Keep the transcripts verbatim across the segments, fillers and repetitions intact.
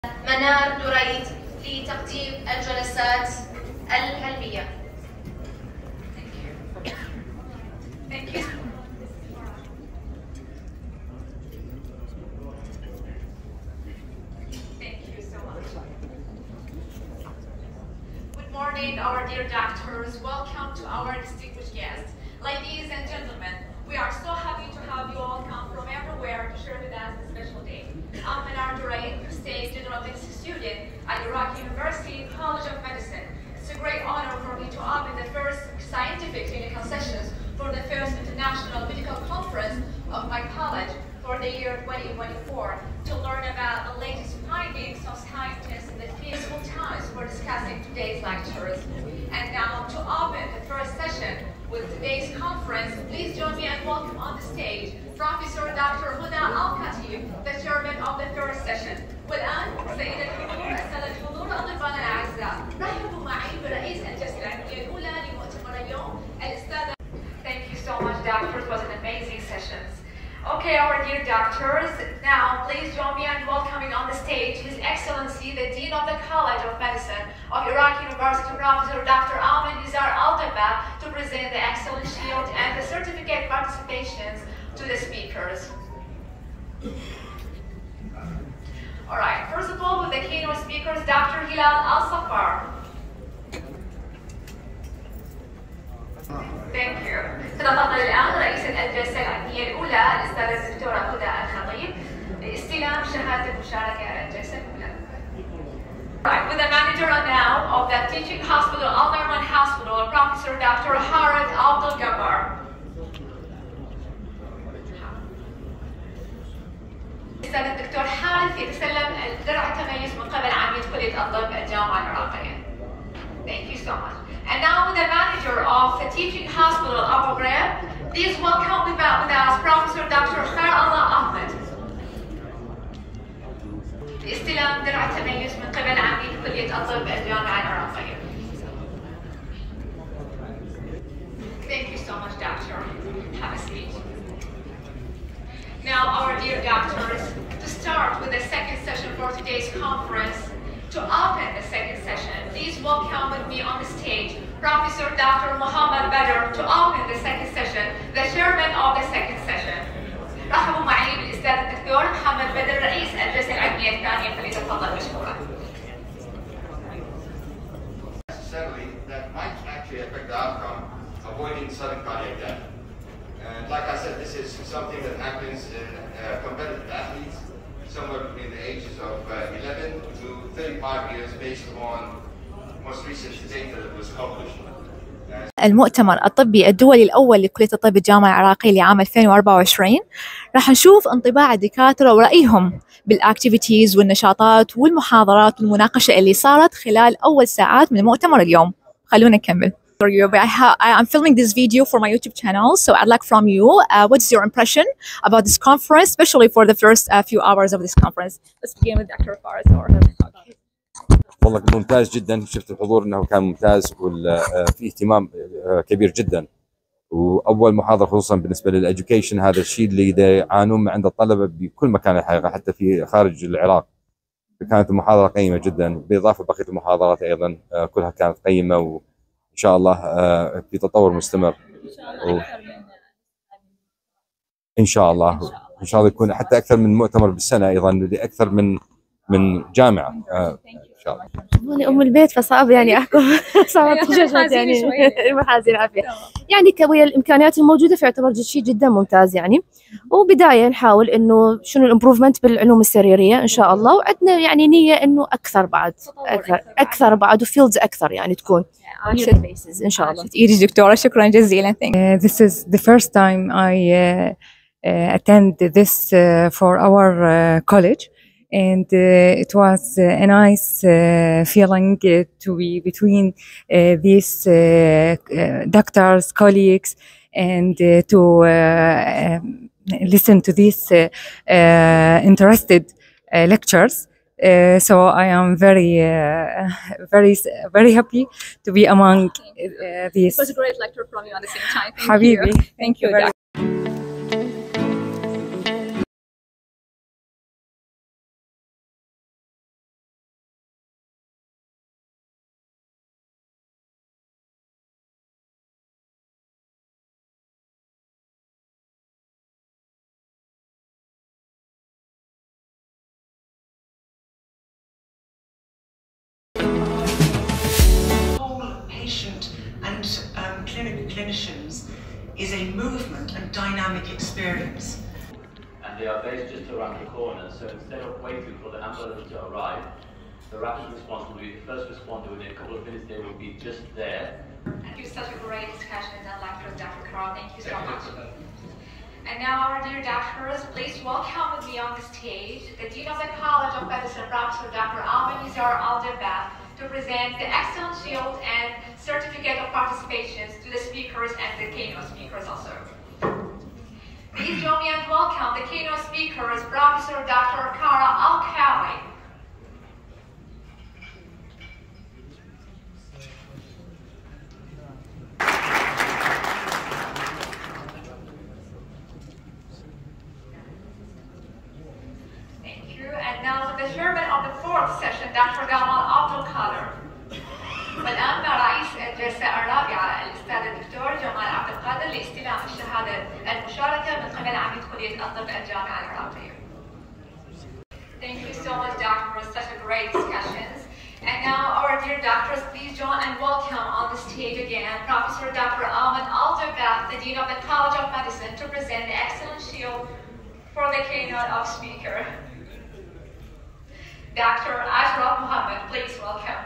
منار دريد لتقديم الجلسات العلمية. Thank you. Thank you. Thank you so much. Good morning, our dear doctors. Welcome to our distinguished guests. Ladies and gentlemen, we are so happy to have you all come from everywhere to share with us this special day. I'm Manar Duraid, State General Medicine student at Iraq University College of Medicine. It's a great honor for me to open the first scientific clinical sessions for the first International Medical Conference of my college for the year twenty twenty-four to learn about the latest findings of scientists in the peaceful times for discussing today's lectures. And now to open the first session with today's conference, please join me and welcome on the stage Professor Doctor Huda Al-Khatib, the chairman of the first session. والآن سيدة الحضور السادة الحضور أطباء الأعزاء، رحبوا معي برئيس الجلسة العلمية الأولى لمؤتمر اليوم الأستاذة. Thank you so much, doctors. It was an amazing sessions. Okay, our dear doctors, now please join me in welcoming on the stage His Excellency, the Dean of the College of Medicine of Iraq University, Professor Doctor Ahmed Nizar Al-Dabba, to present the Excellence Shield and the certificate participations to the speakers. All right, first of all, with the keynote speakers, Doctor Hilal Al-Safar. Thank you. تتفضل الآن رئيسة الجلسة العلمية الأولى الأستاذة الدكتورة هدى الخطيب لاستلام شهادة المشاركة على الجلسة الأولى. Right, with the manager now of the teaching hospital, Al-Marman Hospital, Professor Doctor Harad Abdul Gabbar. الأستاذ الدكتور حارث يتسلم درع التميز من قبل عميد كلية الطب الجامعة العراقية. Thank you so much. And now with the manager of the teaching hospital of Abu Ghraib, please welcome with us Professor Doctor Khair Allah Ahmed. لاستلام درع التميز من قبل عميد كلية الطب الجامعة العراقية. Thank you so much, Doctor. Have a seat. Now, our dear doctors, to start with the second session for today's conference, to open the second session, please welcome with me on the stage Professor Doctor Muhammad Badr to open the second session, the chairman of the second session. رحبوا معي بالأستاذ الدكتور محمد بدر رئيس الجلسة العلمية الثانية فليتفضل مشكورا. Necessarily, that might actually affect the outcome, avoiding sudden cardiac death. And like I said, this is something that happens in uh, competitive athletes, somewhere between the ages of uh, eleven to thirty-five years, based on most recent data that was published. المؤتمر الطبي الدولي الأول لكلية الطب الجامعة العراقية لعام ألفين وأربعة وعشرين راح نشوف انطباع الدكاترة ورأيهم بالأكتيفيتيز والنشاطات والمحاضرات والمناقشة اللي صارت خلال أول ساعات من المؤتمر اليوم. خلونا نكمل. I am filming this video for my YouTube channel, so I'd like from you, uh, what's your impression about this conference, especially for the first uh, few hours of this conference. Let's begin with Doctor Faraz or her talk. والله ممتاز جدا، شفت الحضور انه كان ممتاز وفي اهتمام كبير جدا. واول محاضره خصوصا بالنسبه للاديوكيشن، هذا الشيء اللي يعانون عند الطلبه بكل مكان الحقيقه، حتى في خارج العراق. كانت المحاضره قيمه جدا، بالاضافه بقيه المحاضرات ايضا كلها كانت قيمه، وان شاء الله في تطور مستمر. ان شاء الله ان شاء الله يكون حتى اكثر من مؤتمر بالسنه، ايضا لاكثر من من جامعه ان شاء الله. انا ام البيت فصعب يعني احكم صعب تجهز يعني محازين عافيه يعني كويا الامكانيات الموجوده فيعتبر شيء جدا ممتاز يعني. وبدايه نحاول انه شنو الامبروفمنت بالعلوم السريريه ان شاء الله، وعندنا يعني نيه انه اكثر بعد اكثر اكثر بعد وفيلدز اكثر يعني تكون ان شاء الله. ايدي دكتوره، شكرا جزيلا. Uh, this is the first time I uh, uh, attend this uh, for our uh, college. And uh, it was uh, a nice uh, feeling uh, to be between uh, these uh, uh, doctors, colleagues, and uh, to uh, um, listen to these uh, uh, interested uh, lectures. Uh, so I am very, uh, very, very happy to be among uh, these. It was a great lecture from you at the same time. Thank Habibi. you. Thank you. Very clinicians is a movement and dynamic experience. And they are based just around the corner, so instead of waiting for the ambulance to arrive, the rapid response will be the first responder. Within a couple of minutes, they will be just there. Thank you, such a great discussion and lecture, Doctor Carl. Thank you so much. And now, our dear doctors, please welcome with me on the stage the Dean of the College of Medicine, Professor Doctor Ahmed Nizar Al-Dabbagh, to present the Excellent Shield and Certificate of Participation to the speakers and the keynote speakers also. Please join me and welcome the keynote speakers, Professor Doctor Kara Al-Kawi. And now the chairman of the fourth session, Doctor Gamal Abdul Qadir. والآن مع رئيس الجلسة الرابعة الأستاذ الدكتور جمال عبد القادر لاستلام الشهادة المشاركة من قبل عميد كلية الطب الجامعة العراقية. Thank you so much, Doctor, for such a great discussions. And now, our dear doctors, please join and welcome on the stage again Professor Doctor Ahmed Al-Dabbagh, the Dean of the College of Medicine, to present the Excellent Shield for the keynote of speaker. Doctor Ashraf Muhammad, please welcome.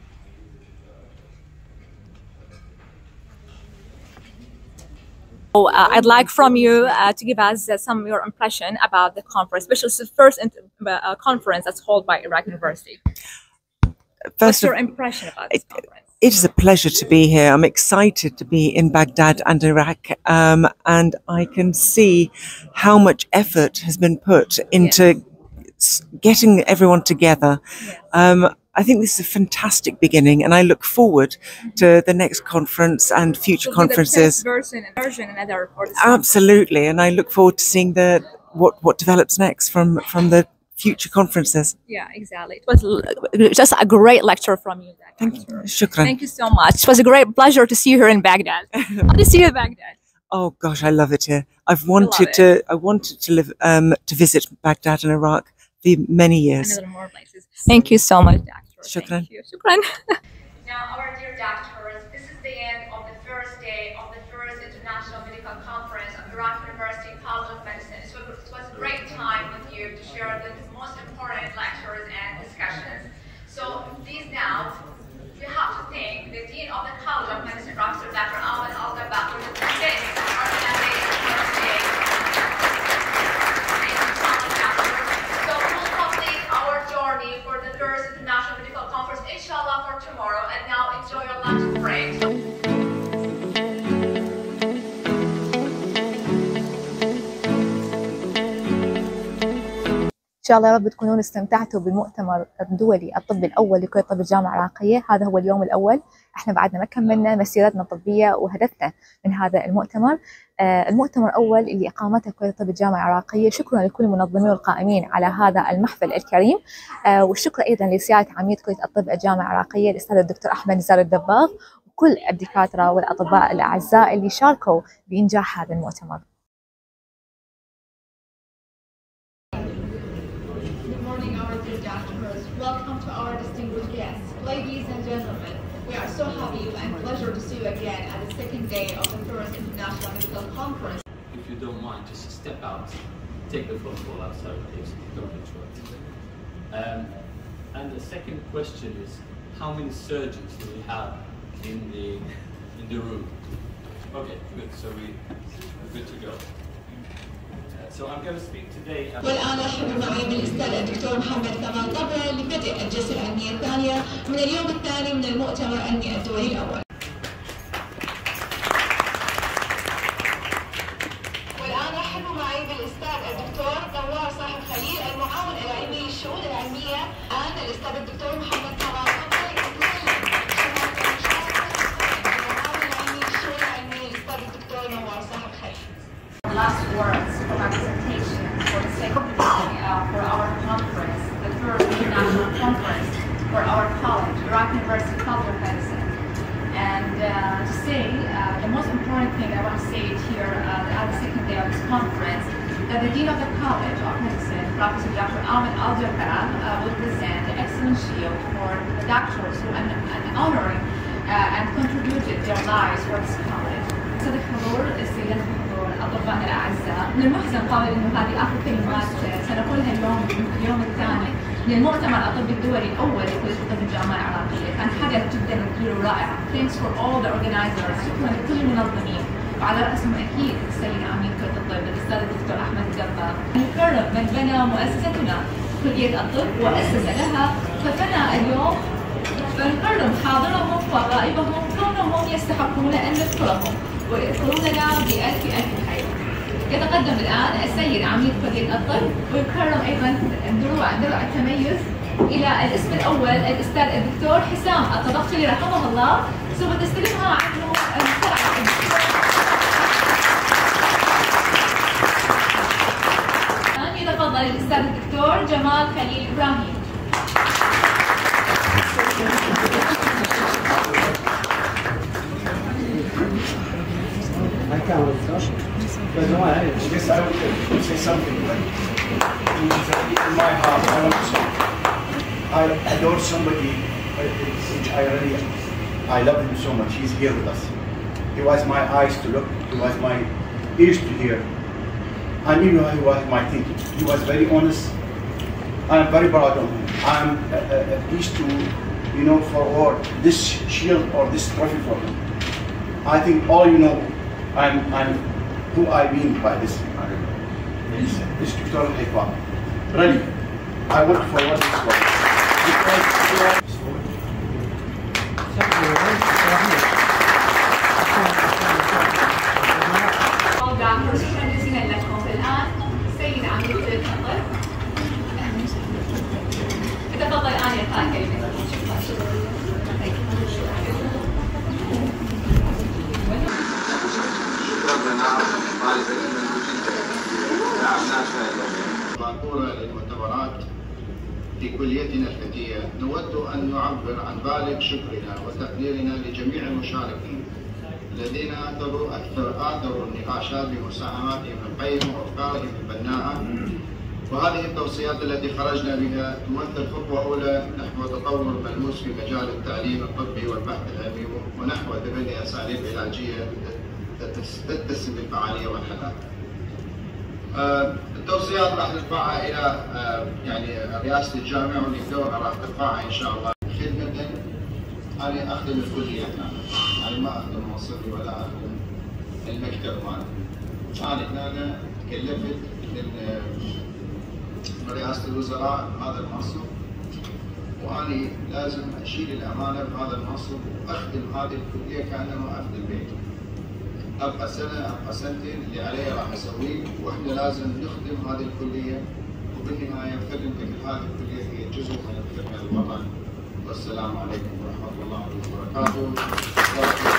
So, uh, I'd like from you uh, to give us uh, some of your impression about the conference, especially it's the first uh, conference that's held by Iraq University. First What's of, your impression about this it, conference? It is a pleasure to be here. I'm excited to be in Baghdad and Iraq, um, and I can see how much effort has been put into yes. getting everyone together. Yes. Um, I think this is a fantastic beginning, and I look forward mm-hmm. to the next conference and future so conferences. The version, version another Absolutely, and I look forward to seeing the what what develops next from from the future conferences. Yeah, exactly. It was just a great lecture from you. Thank you. Shukran. Thank you so much. It was a great pleasure to see you here in Baghdad. How to see you in Baghdad? Oh gosh, I love it here. I've wanted to. I wanted to live um, to visit Baghdad and Iraq for many years. And other more places. Thank you so much, Doctor. Shukran. Thank you. Shukran. Now, our dear doctors, this is the end of the first day of the first International Medical Conference of Iraq University College of Medicine. It was, it was a great time with you to share the most important lectures and discussions. So please now, we have to thank the Dean of the College of Medicine, Professor Doctor Ahmed Al-Dabbagh, for the organization of the first day. Thank you so much, Doctor. So we'll complete our journey for the first International Medical Conference, inshallah, for tomorrow. And now enjoy your lunch break. إن شاء الله يا رب تكونون استمتعتوا بالمؤتمر الدولي الطبي الأول لكلية طب الجامعة العراقية. هذا هو اليوم الأول، احنا بعدنا ما كملنا مسيرتنا الطبية وهدفنا من هذا المؤتمر. آه المؤتمر الأول اللي أقامته كلية طب الجامعة العراقية. شكرا لكل المنظمين والقائمين على هذا المحفل الكريم، آه والشكر أيضا لسيادة عميد كلية الطب الجامعة العراقية الأستاذ الدكتور أحمد نزار الدباغ وكل الدكاترة والأطباء الأعزاء اللي شاركوا بإنجاح هذا المؤتمر. Welcome to our distinguished guests. Ladies and gentlemen, we are so happy and pleasure to see you again at the second day of the first International Medical Conference. If you don't mind, just step out, take the phone call outside, please. Don't interrupt. Um, and the second question is, how many surgeons do we have in the in the room? Okay, good. So we, we're good to go. So I'm going to speak today. والآن أرحب معي بالأستاذ الدكتور محمد كمال طبرة لبدء الجلسة العلمية الثانية من اليوم الثاني من المؤتمر العلمي الدولي الأول. والآن أرحب معي بالأستاذ الدكتور نوار صاحب خليل المعاون العلمي للشؤون العلمية. الآن الأستاذ الدكتور محمد كمال طبرة يتكلم المعاون العلمي للشؤون العلمية للأستاذ الدكتور نوار صاحب خليل. Last words for my presentation for the second day uh, for our conference, the first international conference for our college, Iraq University College of Medicine. And uh, to say, uh, the most important thing I want to say it here uh, at the second day of this conference, that the Dean of the College of Medicine, Professor Doctor Ahmed Al-Dabbagh, uh, will present the Excellent Shield for the doctors who are honoring uh, and contributed their lives for this college. يسعدك حضور السيدات الحضور اطبائنا الاعزاء، من المحزن قبل انه هذه اخر كلمات سنقولها اليوم اليوم الثاني للمؤتمر الطبي الدولي الاول لكليه الطب الجامعه العراقيه، كان حدث جدا كبير ورائع. Thanks for all the organizers، شكرا لكل المنظمين وعلى راسهم اكيد السيد عميد كليه الطب الاستاذ الدكتور احمد الدباغ. نكرم من بنى مؤسستنا كليه الطب واسس لها فبنى اليوم، فنكرم حاضرهم وغائبهم كونهم يستحقون ان نذكرهم ويذكروننا بألف ألف خير. يتقدم الآن السيد عميد كلية الطب ويكرم أيضا دروع درع التميز إلى الاسم الأول الأستاذ الدكتور حسام التضخلي رحمه الله، سوف تستلمها عنه بسرعة. الآن يتفضل الأستاذ الدكتور جمال خليل إبراهيم. I can't but no, I guess I would say something like in my heart. I want to say I adore somebody which I really I love him so much. He's here with us. He was my eyes to look. He was my ears to hear. I knew he was my thinking. He was very honest. I'm very proud of him. I'm uh, uh, pleased to, you know, forward this shield or this trophy for him. I think all you know. I'm, I'm who I mean by this. This, this Doctor Hekwa. Really, I want to forward this one. متحدثين لكم الآن السيد عميد كلية الطب. تفضل الآن يلقى كلمة. باكورة للمؤتمرات في كليتنا الفتية، نود أن نعبر عن بالغ شكرنا وتقديرنا لجميع المشاركين الذين آثروا آثروا النقاشات بمساهماتهم القيمة وأفكارهم البناءة، وهذه التوصيات التي خرجنا بها تمثل خطوة أولى نحو تطور ملموس في مجال التعليم الطبي والبحث العلمي ونحو تبني أساليب علاجية تتسم بالفعالية والحداثة. آه التوصيات راح نرفعها الى آه يعني رئاسه الجامعه والدكتوره راح ترفعها ان شاء الله. خدمه انا اخدم الكليه هنا، انا ما اخدم منصبي ولا اخدم المكتب مالي. انا هنا تكلفت من رئاسه الوزراء هذا المنصب، واني لازم اشيل الامانه بهذا المنصب واخدم هذه الكليه كانما اخدم بيتي. ابقى سنه ابقى سنتين اللي علي راح اسويه، واحنا لازم نخدم هذه الكليه، وبالنهايه خدمتك هذه الكليه هي جزء من الخدمه للوطن. والسلام عليكم ورحمه الله وبركاته.